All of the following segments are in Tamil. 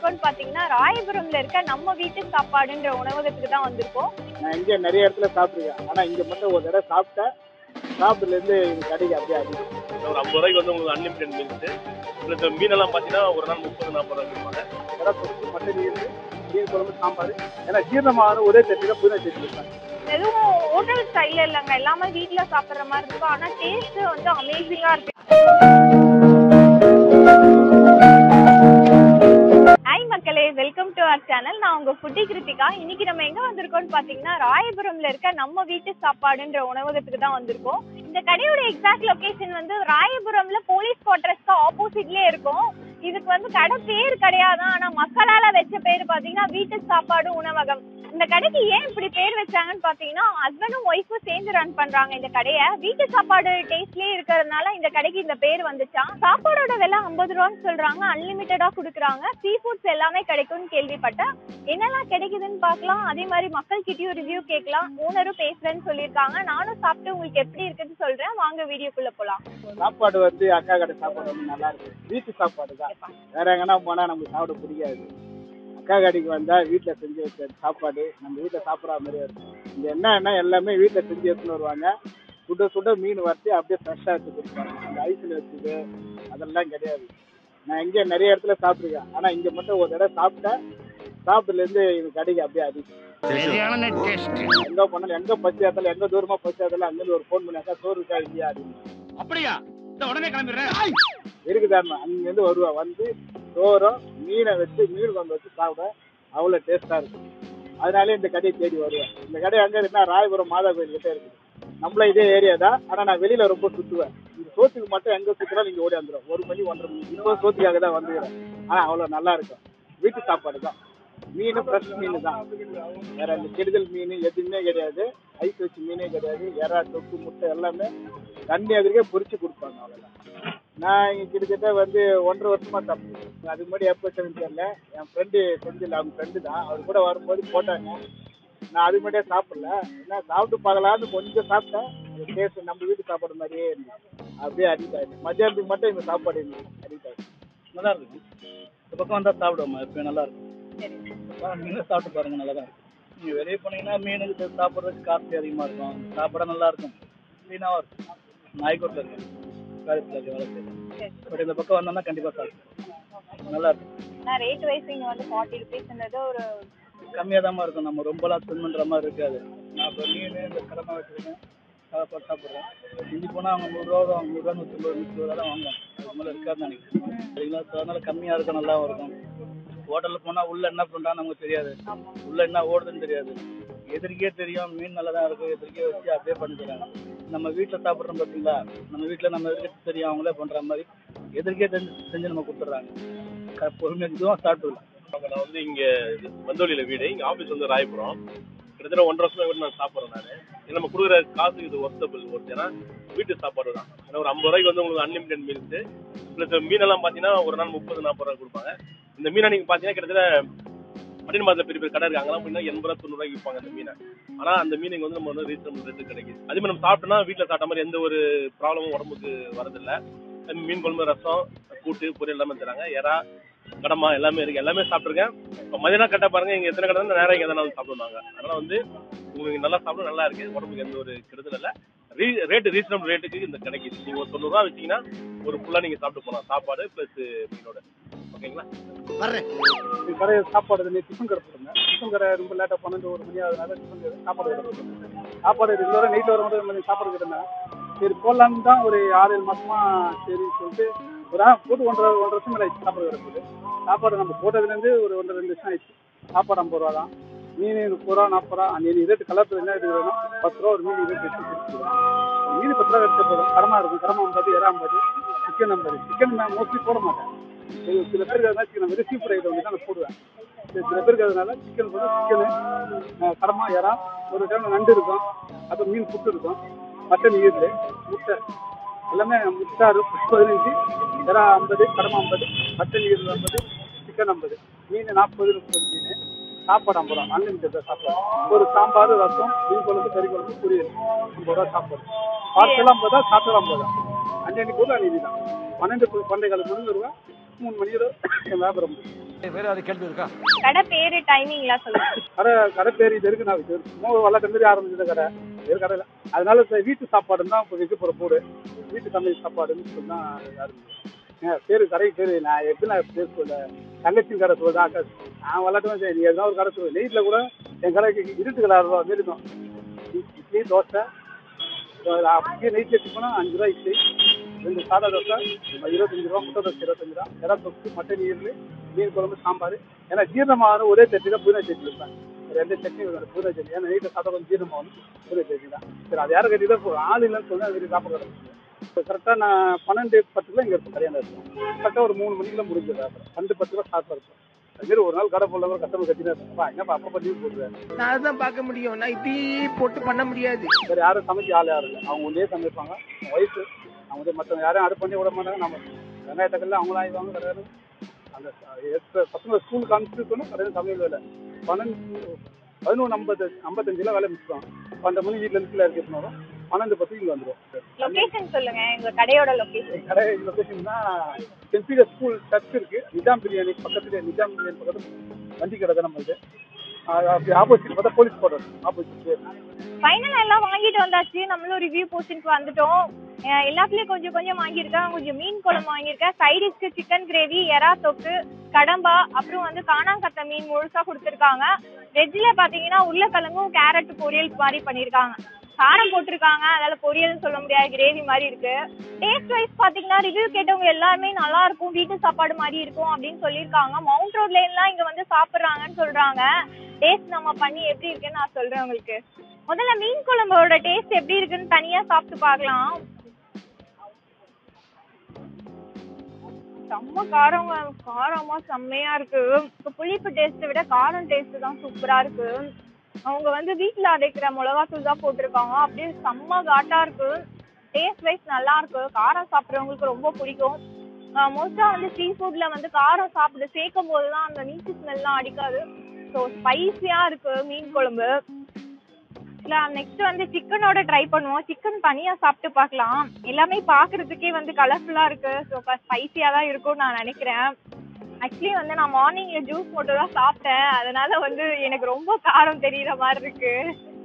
வந்திருக்கோம்னு பாத்தீங்கன்னா ராயபுரம்ல இருக்க நம்ம வீட்டு சாப்பாடுன்ற உணவகத்துக்கு தான் வந்திருக்கோம். நான் இங்கே நிறைய இடத்துல சாப்பிட்ருக்கேன். ஆனால் இங்கே மட்டும் ஒரு தடவை சாப்பிட்டேன். சாப்பிட்லேருந்து இது கடைக்கு அப்படியே அதிகம். ஒரு 50 ரூபாய்க்கு வந்து உங்களுக்கு அன்லிமிட்டட் மீல்ஸு ப்ளஸ் மீனெல்லாம் பார்த்தீங்கன்னா ஒரு நாள் 30-40 ரூபா கொடுப்பாங்க. கடை கொடுத்து மட்டன் மீன் குழம்பு சாம்பார் ஏன்னா ஜீரணமான ஒரே சட்னி தான் புதினா சட்னி இருப்பாங்க. எதுவும் ஹோட்டல் ஸ்டைல்ல இல்லைங்க, எல்லாமே வீட்டுல சாப்பிடுற மாதிரி இருக்கும். ஆனா டேஸ்ட் வந்து அமேசிங்கா இருக்கு. ஹாய் மக்களே, வெல்கம் டு அவர் சேனல். நான் உங்க ஃபுட்டி கிருத்திகா. இன்னைக்கு நம்ம எங்க வந்திருக்கோம்னு பாத்தீங்கன்னா ராயபுரம்ல இருக்க நம்ம வீட்டு சாப்பாடுன்ற உணவகத்துக்கு தான் வந்திருக்கோம். இந்த கடையோட எக்ஸாக்ட் லொகேஷன் வந்து ராயபுரம்ல போலீஸ் குவார்டர்ஸ்க்கு ஆப்போசிட்லயே இருக்கும். இதுக்கு வந்து கடை பேர் கிடையாது, ஆனா மக்களால வச்ச பேர் பாத்தீங்கன்னா வீட்டு சாப்பாடு உணவகம். இந்த கடைக்கு ஏன் இப்படி பேர் வச்சாங்கன்னு பாத்தீங்கன்னா ஹஸ்பண்டும் ஒய்ஃபும் சேர்ந்து ரன் பண்றாங்க இந்த கடையை. வீட்டு சாப்பாடு டேஸ்ட்லயே இருக்கிறதுனால இந்த கடைக்கு இந்த பேர் வந்துச்சா. சாப்பாடோட விலை 50 ரூபான்னு சொல்றாங்க, அன்லிமிட்டடா குடுக்குறாங்க. சீ ஃபுட்ஸ் எல்லாமே கிடைக்கும்னு கேள்விப்பட்டேன். என்னெல்லாம் கிடைக்குதுன்னு பார்க்கலாம். அதே மாதிரி மக்கள் கிட்டயும் ரிவ்யூ கேட்கலாம். ஓனரும் பேசுறேன்னு சொல்லியிருக்காங்க. நானும் சாப்பிட்டு உங்களுக்கு எப்படி இருக்குன்னு சொல்றேன். வாங்க வீடியோக்குள்ள போலாம். சாப்பாடு வந்து அக்கா கடை சாப்பாடு வந்து நல்லா இருக்கு. வீட்டு சாப்பாடு தான். வேற எங்கன்னா போனா நமக்கு சாப்பிட பிடிக்காது. அக்கா கடைக்கு வந்தா வீட்டில் செஞ்சு வச்ச சாப்பாடு நம்ம வீட்டில் சாப்பிட்ற மாதிரியே இருக்கும். இங்கே என்ன எல்லாமே வீட்டில் செஞ்சு எடுத்துன்னு வருவாங்க. சுட சுட மீன் வறுத்து அப்படியே ஃப்ரெஷ்ஷாக எடுத்து கொடுப்பாங்க. அந்த ஐஸில் வச்சுது அதெல்லாம் கிடையாது. நான் இங்கே நிறைய இடத்துல சாப்பிட்ருக்கேன். ஆனால் இங்கே மட்டும் ஒரு தடவை சாப்பிட்டேன். சாப்பிட்டுலேருந்து இது கடைக்கு அப்படியே அதிகம். எங்கே போனாலும் எங்கே பசி ஆத்தாலும் எங்கே தூரமாக பசி ஆத்தாலும் அங்கேருந்து ஒரு ஃபோன் பண்ணாக்கா சோறு இருக்கா இல்லையா அப்படின்னு. அப்படியா? உடனே கிளம்பிடுறேன். இருக்குதாருமா அங்கேருந்து வருவா வந்து சோறும் மீனை வச்சு மீன் குழம்பு வச்சு சாப்பிட அவ்வளோ டேஸ்ட்டாக இருக்கும். அதனாலே இந்த கடையை தேடி வருவேன். இந்த கடை அங்கே இருக்குன்னா ராயபுரம் மாதா கோயில் கிட்டே இருக்குது. நம்மள இதே ஏரியா தான். ஆனால் நான் வெளியில் ரொம்ப சுற்றுவேன். இந்த சோத்துக்கு மட்டும் எங்கே சுற்றுறா நீங்கள் ஓடி வந்துடும். 1 மணி 1:30 மணி இன்னும் சோத்துக்காக தான் வந்துக்கிறேன். ஆனால் அவ்வளோ நல்லா இருக்கும். வீட்டு சாப்பாடு தான். மீன் ஃப்ரெஷ் மீன் தான். வேற அந்த கெடுதல் மீன் எதுவுமே கிடையாது. ஐஸ் வச்சு மீனே கிடையாது. எறா தொக்கு முட்டை எல்லாமே தண்ணி எதிர்க்கே பொரிச்சு கொடுப்பாங்க. அவ்வளோதான். நான் இங்கே கிட்டத்தட்ட வந்து 1.5 வருஷமா சாப்பிடுவேன். அதுக்கு முன்னாடி எப்போ தெரியல. என் ஃப்ரெண்டு செஞ்சில் அவங்க ஃப்ரெண்டு தான். அவர் கூட வரும்போது போட்டாங்க. நான் அதுக்கு முன்னாடியே சாப்பிடல. ஏன்னா சாப்பிட்டு பார்க்கலான்னு கொஞ்சம் சாப்பிட்டேன். அது டேஸ்ட் நம்ம வீட்டு சாப்பாடு மாதிரியே இருந்துச்சு. அப்படியே அடிக்ட் ஆகிடுச்சு. மத்தியானத்துக்கு மட்டும் இந்த சாப்பாடு இருந்துச்சு அடிக்ட் ஆகிடுச்சு. நல்லா இருக்கும். இந்த பக்கம் வந்தால் சாப்பிடுவோம்மா. எப்பயும் நல்லா இருக்கும். மீனை சாப்பிட்டு பாருங்க, நல்லா தான் இருக்கும். நீங்கள் வெளியே போனீங்கன்னா மீனுக்கு சாப்பிட்றதுக்கு காஸ்ட்லி அதிகமாக இருக்கும். சாப்பிட நல்லா இருக்கும், க்ளீனாகவும் இருக்கும். நாய்க்கோட்டில் இருக்கு காலேஜில் வேலை செய்யுது. பட் இந்த பக்கம் வந்தோம்னா கண்டிப்பாக சாப்பிடும், நல்லா இருக்கும். ரேட் வைஸ் இங்க வந்து 40 ரூபீஸ்ன்றது ஒரு கம்மியாக தான் இருக்கும். நம்ம ரொம்பலாம் ஸ்பெண்ட் பண்ணுற மாதிரி இருக்காது. நான் இப்போ மீன் இந்த கடமை வச்சுருக்கேன், சாப்பாடு சாப்பிட்றேன். இஞ்சி போனால் அவங்க 100 ரூபா தான், 100 ரூபா 150 ரூபா தான் வாங்குவாங்க. அது மேலே இருக்காதுன்னு நினைக்கிறேன். சரிங்களா? அதனால கம்மியாக இருக்கும், நல்லாவும் இருக்கும். ஹோட்டலில் போனால் உள்ள என்ன பண்ணுறான்னு நமக்கு தெரியாது, உள்ள என்ன ஓடுதுன்னு தெரியாது. எதிர்க்கே தெரியும் மீன் நல்லா தான் இருக்கும், எதிர்க்கே வச்சு அப்படியே பண்ணிக்கிறாங்க. நம்ம வீட்டில் சாப்பிட்றோம் பார்த்தீங்களா, நம்ம வீட்டில் நம்ம எதிர்க்க தெரியும் அவங்களே பண்ணுற மாதிரி எதிர்க்கே செஞ்சு நம்ம கொடுத்துட்றாங்க. பொறுமையாக இதுவும் சாப்பிட்டுலாம். நான் வந்து இங்கே வந்தோலியில் வீடு, இங்கே ஆஃபீஸ் வந்து ராயபுரம். கிட்டத்தட்ட 1.5 வருஷமா வீட்டு நான் சாப்பிட்றேன். நான் நம்ம கொடுக்குற காசு இது ஒர்த்தபிள் ஒர்த்து. ஏன்னா வீட்டு சாப்பாடு தான். ஏன்னா ஒரு 50 ரூபாய்க்கு வந்து உங்களுக்கு அன்லிமிட்டட் மீல்ஸு ப்ளஸ் மீனெல்லாம் பார்த்தீங்கன்னா ஒரு நாள் 30-40 ரூபா கொடுப்பாங்க. இந்த மீனை நீங்கள் பார்த்தீங்கன்னா கிட்டத்தட்ட அப்படின்னு மாதிரி பெரிய பெரிய கடை இருக்கு. அங்கெல்லாம் போய் 80 ரூபா 90 ரூபாய்க்கு விற்பாங்க அந்த மீனை. ஆனால் அந்த மீனுக்கு வந்து நம்ம வந்து ரீசனபிள் ரேட்டு கிடைக்குது. அதே மாதிரி நம்ம சாப்பிட்டோம்னா வீட்டில் சாப்பிட்ட மாதிரி எந்த ஒரு ப்ராப்ளமும் உடம்புக்கு வரதில்லை. மீன் குழம்பு, ரசம், கூட்டு, பொரியல் எல்லாமே தராங்க. எறா, கடமா எல்லாமே இருக்கு. எல்லாமே சாப்பிட்ருக்கேன். இப்போ மதியானம் கட்ட பாருங்க, இங்கே எத்தனை கடை நேரம் இங்கே எதனா வந்து சாப்பிடுவாங்க. அதனால வந்து உங்களுக்கு நல்லா சாப்பிட நல்லா இருக்கு. உடம்புக்கு எந்த ஒரு கெடுதல் இல்லை. ரேட்டு ரீசனபிள் ரேட்டுக்கு இந்த கிடைக்குது. நீங்கள் ஒரு 90 ரூபா வச்சிங்கன்னா ஒரு ஃபுல்லாக நீங்கள் சாப்பிட்டு போகலாம், சாப்பாடு ப்ளஸ் மீனோட. ஓகேங்களா? கடை சாப்பாடு டிஃபன் கடை போடுங்க. டிஃபன் கடை ரொம்ப லேட்டாக 12-1 மணி ஆகுதுனால டிஃபன் கடை சாப்பாடு கடை போடுங்க. சாப்பாடு ரெகுலராக நைட்டில் வர மட்டும் சாப்பாடு கிட்டேன். சரி போடலான்னு தான் ஒரு 6-7 மாதமா சரின்னு சொல்லிட்டு ஒரு போட்டு 1.5 வருஷம் மேலே ஆயிடுச்சு. சாப்பாடு கிடக்குது. சாப்பாடு நம்ம போட்டதுலேருந்து ஒரு 1-2 வருஷம் ஆயிடுச்சு. சாப்பாடு 50 ரூபா தான். மீன் 30 ரூபா 40 ரூபா. அன்னைக்கு ரேட்டு கலர் என்ன ரேட்டு வேணும்? 10 ரூபா ஒரு மீன் ரேட்டு வச்சு கொடுத்துருவோம். மீன் 10 ரூபா கிடைச்ச போதும். கடமா இருக்கும். கடமா 50, எறா 50, சிக்கன் 50. சிக்கன் நான் மோஸ்ட்லி போட மாட்டேன். சில பேருக்கு அதனால சிக்கன் ரிசீவ் ரைட் வந்து தான் நான் போடுவேன். சில பேருக்கு அதனால சிக்கன் போது சிக்கனு, கடமா, எறா, ஒரு டைம் நண்டு இருக்கும், அப்புறம் மீன் புட்டு இருக்கும், மட்டன் ஈரல், முட்டை எல்லாமே முட்டாறு 15, எறா 50, கடமா 50, மட்டன் ஈரல் 50, சிக்கன் 50, மீன் 40-30 மீன். சாப்பாடு 50 ரூபா, அன்லிமிட்டட் சாப்பாடு. ஒரு சாம்பார், ரசம், மீன் குழம்பு, கறி குழம்பு, பொரியல் 50 ரூபா சாப்பாடு. பார்சல் 50 தான், சாப்பிட்டு 50 தான். அன்னைக்கு போது அன்னைக்கு தான் 12 காலம் முடிஞ்சிருவா. 3 மணி வியாபாரம். வேற அது கேள்வி இருக்கா? கடை பேரு டைமிங்லாம் சொல்லுங்க. கடை பேர் இது இருக்கு. நான் சும்மா வளர்த்த மாதிரி ஆரம்பிச்சது கடை வேறு கடையில். அதனால வீட்டு சாப்பாடுன்னு தான் இப்போ வைக்க போகிற போடு. வீட்டு சமையல் சாப்பாடுன்னு சொல்லி தான் ஆரம்பிச்சேன். பேர் கடை பேர் நான் எப்படி நான் பேர் சொல்ல தங்கச்சி கடை சொல்லுதா நான் வளர்த்துவேன். சரி எதாவது ஒரு கடை சொல்லுவேன். நைட்டில் கூட என் கடைக்கு இருட்டு கடை மாரி இருக்கும். இட்லி தோசை அப்படியே நைட்டில் டிஃபனா 5 ரூபா இட்லி, 2 சாதா தோசை 25 ரூபா, முட்டை தோசை 25 ரூபா, இறா தொக்கு, மட்டன் ஈரல், மீன் குழம்பு, சாம்பார். ஏன்னா ஜீரணமான ஒரே சட்னி தான் புதினா சட்னி இருப்பேன். 2 சட்னி புதினா சட்னி. ஏன்னா நைட்டில் சாப்பிட்டா கொஞ்சம் ஜீரணமாகணும் புதினா சட்னி தான். சரி அது யாரும் கட்டி தான் ஆள் இல்லைன்னு சொல்லி அது சாப்பிட வரேன். இப்போ கரெக்டாக நான் 12:10 இங்கே இருப்பேன். கல்யாணம் இருக்கும். கரெக்டாக ஒரு 3 மணிக்கெல்லாம் முடிஞ்சது. அப்புறம் 2:10 சாப்பிட இருப்பேன். அதுமாரி ஒரு நாள் கடை போடல கஸ்டமர் கட்டினா இருப்பா என்னப்பா அப்போ பண்ணி போடுறேன். நான் தான் பார்க்க முடியும். நான் இப்படி போட்டு பண்ண முடியாது. சரி யாரும் சமைக்க ஆள் யாரும் இல்லை. அவங்க ஒன்றே சமைப்பாங்க. வயசு அவங்க மற்றவங்க யாரும் அடுப்பு பண்ணி விட மாட்டாங்க. நம்ம வெங்காயத்தக்கல்ல அவங்களும் ஆயிடுவாங்க. கிடையாது அந்த பசங்க ஸ்கூலுக்கு அனுப்பிச்சுட்டோன்னா கடையில் சமையல் வேலை 11:55 வேலை மிச்சம். 12 மணி வீட்டில் இருந்து இருக்க வரும். 12:10 இங்கே வந்துடும். லொகேஷன் சொல்லுங்க, எங்க கடையோட லொகேஷன். கடை லொகேஷன்னா சென்ட் ஸ்கூல் சர்ச் இருக்கு. நிஜாம் பிரியாணி பக்கத்துல, நிஜாம் பிரியாணி பக்கத்துல வண்டி கடை தான் நம்மளுக்கு. அப்படி ஆப்போசிட் பார்த்தா போலீஸ் குவார்டர் ஆப்போசிட். ஃபைனல் எல்லாம் வாங்கிட்டு வந்தாச்சு. நம்மளும் ரிவ்யூ போர்ஷனுக்கு வந்துட்டோம். எல்லாத்துலயும் கொஞ்சம் கொஞ்சம் வாங்கியிருக்கேன். கொஞ்சம் மீன் குழம்பு வாங்கியிருக்கேன். சைடிஷ்க்கு சிக்கன் கிரேவி, எறா தொக்கு, கடம்பா, அப்புறம் வந்து காணாங்கத்த மீன் முழுசா கொடுத்துருக்காங்க. வெஜ்ல பாத்தீங்கன்னா உருளைக்கிழங்கும் கேரட் பொரியல் மாதிரி பண்ணிருக்காங்க. காரம் போட்டிருக்காங்க, அதனால பொரியல்னு சொல்ல முடியாது, கிரேவி மாதிரி இருக்கு. டேஸ்ட் வைஸ் பாத்தீங்கன்னா ரிவ்யூ கேட்டவங்க எல்லாருமே நல்லா இருக்கும், வீட்டு சாப்பாடு மாதிரி இருக்கும் அப்படின்னு சொல்லியிருக்காங்க. மவுண்ட் ரோட்ல எல்லாம் இங்க வந்து சாப்பிடுறாங்கன்னு சொல்றாங்க. டேஸ்ட் நம்ம பண்ணி எப்படி இருக்குன்னு நான் சொல்றேன் உங்களுக்கு. முதல்ல மீன் குழம்போட டேஸ்ட் எப்படி இருக்குன்னு தனியா சாப்பிட்டு பார்க்கலாம். செம்ம காரங்க, காரமா செம்மையா இருக்கு. இப்போ புளிப்பு டேஸ்ட்டை விட காரம் டேஸ்ட் தான் சூப்பரா இருக்கு. அவங்க வந்து வீட்டுல அரைக்கிற மிளகாத்தூள் தான் போட்டிருக்காங்க. அப்படியே செம்ம காட்டா இருக்கு. டேஸ்ட் வைஸ் நல்லா இருக்கு. காரம் சாப்பிட்றவங்களுக்கு ரொம்ப பிடிக்கும். மோஸ்டா வந்து சீ ஃபுட்ல வந்து காரம் சாப்பிட்டு சேர்க்கும் போதுதான் அந்த மீன் ஸ்மெல்லாம் அடிக்காது. ஸோ ஸ்பைசியா இருக்கு மீன் குழம்பு. இல்லை நெக்ஸ்ட் வந்து சிக்கனோட ட்ரை பண்ணுவோம். சிக்கன் தனியா சாப்பிட்டு பார்க்கலாம். எல்லாமே பாக்குறதுக்கே வந்து கலர்ஃபுல்லா இருக்கு. ஸோ ஸ்பைசியா தான் இருக்கும்னு நான் நினைக்கிறேன். ஆக்சுவலி வந்து நான் மார்னிங்ல ஜூஸ் மட்டும் தான் சாப்பிட்டேன். அதனால வந்து எனக்கு ரொம்ப காரம் தெரியற மாதிரி இருக்கு.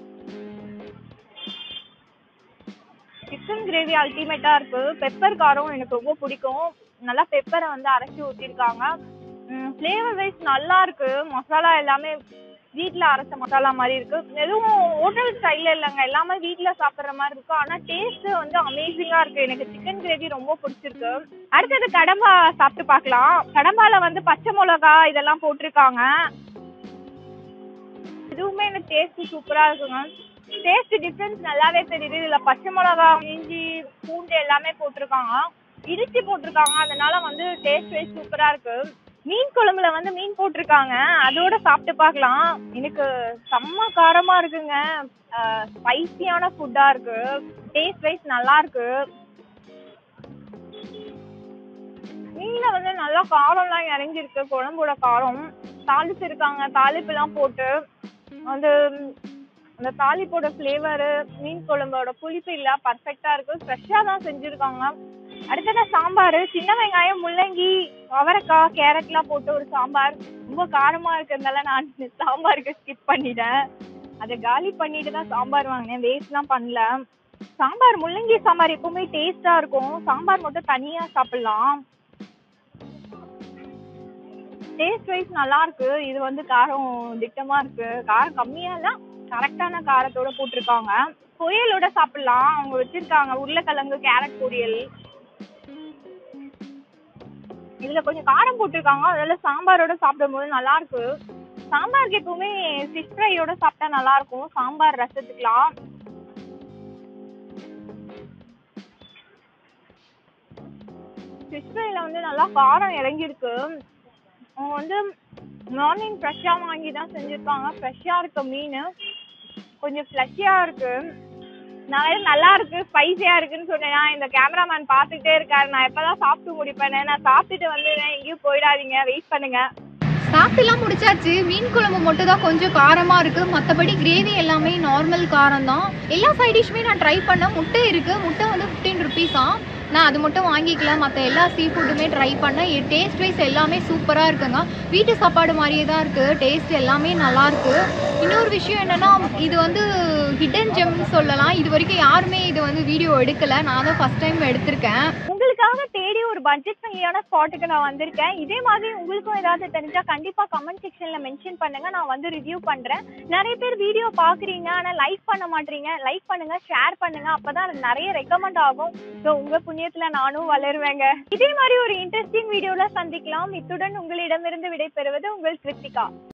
சிக்கன் கிரேவி அல்டிமேட்டா இருக்கு. பெப்பர் காரம் எனக்கு ரொம்ப பிடிக்கும். நல்லா பெப்பரை வந்து அரைச்சி ஊற்றிருக்காங்க. ஃப்ளேவர் வைஸ் நல்லா இருக்கு. மசாலா எல்லாமே வீட்டில் அரைச்ச மசாலா மாதிரி இருக்கு. எதுவும் ஹோட்டல் ஸ்டைல இல்லைங்க, எல்லாமே வீட்டில் சாப்பிட்ற மாதிரி இருக்கு. ஆனால் டேஸ்ட் வந்து அமேசிங்கா இருக்கு. எனக்கு சிக்கன் கிரேவி ரொம்ப பிடிச்சிருக்கு. அடுத்தது கடம்பா சாப்பிட்டு பார்க்கலாம். கடம்பால வந்து பச்சை மிளகா இதெல்லாம் போட்டிருக்காங்க. இதுவுமே எனக்கு டேஸ்ட் சூப்பரா இருக்குங்க. டேஸ்ட் டிஃபரன்ஸ் நல்லாவே தெரியுது. இதுல பச்சை மிளகா, இஞ்சி, பூண்டு எல்லாமே போட்டிருக்காங்க, இடிச்சு போட்டிருக்காங்க. அதனால வந்து டேஸ்ட் வைஸ் சூப்பரா இருக்கு. மீன் குழம்புல வந்து மீன் போட்டிருக்காங்க, அதோட சாப்பிட்டு பார்க்கலாம். எனக்கு செம்ம காரமா இருக்குங்க. ஸ்பைசியான ஃபுட்டா இருக்கு. டேஸ்ட் வைஸ் நல்லா இருக்கு. மீன்ல வந்து நல்லா காரம்லாம் இறங்கிருக்கு. குழம்போட காரம் தாளிச்சிருக்காங்க. தாளிப்பு எல்லாம் போட்டு அந்த தாளிப்போட ஃப்ளேவரு மீன் குழம்போட புளிப்பு இல்ல, பர்ஃபெக்டா இருக்கு. ஃப்ரெஷ்ஷா தான் செஞ்சிருக்காங்க. அடுத்தது சாம்பார், சின்ன வெங்காயம், முள்ளங்கி, அவரைக்காய், கேரட்லாம் போட்டு ஒரு சாம்பார். ரொம்ப காரமா இருக்கிறதுனால நான் சாம்பாருக்கு ஸ்கிப் பண்ணிட்டேன். அதை காலி பண்ணிட்டு தான் சாம்பார் வாங்கினேன். வேஸ்ட்லாம் பண்ணல. சாம்பார், முள்ளங்கி சாம்பார் எப்பவுமே டேஸ்டா இருக்கும். சாம்பார் மட்டும் தனியா சாப்பிடலாம். டேஸ்ட் வைஸ் நல்லா இருக்கு. இது வந்து காரம் திட்டமா இருக்கு. காரம் கம்மியா இல்ல, கரெக்டான காரத்தோட போட்டிருக்காங்க. பொரியலோட சாப்பிடலாம். அவங்க வச்சிருக்காங்க உருளைக்கிழங்கு, கேரட் பொரியல். இதுல கொஞ்சம் காரம் போட்டிருக்காங்க. அதனால சாம்பாரோட சாப்பிடும் போது நல்லா இருக்கு. சாம்பாருக்கு எப்பவுமே ஃபிஷ் ஃப்ரையோட சாப்பிட்டா நல்லா இருக்கும். சாம்பார் ரசத்துக்கலாம். ஃபிஷ் ஃப்ரைல வந்து நல்லா காரம் இறங்கிருக்கு. அவங்க வந்து மார்னிங் ஃப்ரெஷ்ஷா வாங்கி தான் செஞ்சிருக்காங்க. ஃப்ரெஷ்ஷா இருக்க மீன் கொஞ்சம் ஃப்ளஷியா இருக்கு. நான் நல்லா இருக்கு, ஸ்பைசியா இருக்குன்னு சொன்னேன். இந்த கேமராமேன் பார்த்துட்டே இருக்காரு. நான் எப்பதான் சாப்பிட்டு முடிப்பேன்னு. நான் சாப்பிட்டுட்டு வந்து எங்கேயும் போயிடாதீங்க, வெயிட் பண்ணுங்க. சாப்பிட்டுலாம் முடிச்சாச்சு. மீன் குழம்பு மட்டும் தான் கொஞ்சம் காரமாக இருக்குது. மற்றபடி கிரேவி எல்லாமே நார்மல் காரம் தான். எல்லா சைட் டிஷ்ஷுமே நான் ட்ரை பண்ணேன். முட்டை இருக்குது. முட்டை வந்து 15 ருபீஸாம். நான் அது மட்டும் வாங்கிக்கல, மற்ற எல்லா சீ ஃபுட்டுமே ட்ரை பண்ணேன். டேஸ்ட் வைஸ் எல்லாமே சூப்பராக இருக்குங்க. வீட்டு சாப்பாடு மாதிரியே தான் இருக்குது, டேஸ்ட் எல்லாமே நல்லாயிருக்கு. இன்னொரு விஷயம் என்னென்னா, இது வந்து ஹிடன் ஜெம்னு சொல்லலாம். இது வரைக்கும் யாருமே இது வந்து வீடியோ எடுக்கலை, நான் தான் ஃபஸ்ட் டைம் எடுத்திருக்கேன். உங்களுக்காக தேடி ஒரு பட்ஜெட் ஃப்ரெண்ட்லியான ஸ்பாட்டுக்கு நான் வந்திருக்கேன். இதே மாதிரி உங்களுக்கும் ஏதாவது தெரிஞ்சா கண்டிப்பா கமெண்ட் செக்ஷன்ல மென்ஷன் பண்ணுங்க, நான் வந்து ரிவ்யூ பண்றேன். நிறைய பேர் வீடியோ பாக்குறீங்க ஆனா லைக் பண்ண மாட்டீங்க. லைக் பண்ணுங்க, ஷேர் பண்ணுங்க, அப்பதான் நிறைய ரெக்கமெண்ட் ஆகும். ஸோ உங்க புண்ணியத்துல நானும் வளருவேங்க. இதே மாதிரி ஒரு இன்ட்ரெஸ்டிங் வீடியோல சந்திக்கலாம். இத்துடன் உங்களிடமிருந்து விடைபெறுவது உங்கள் கிருத்திகா.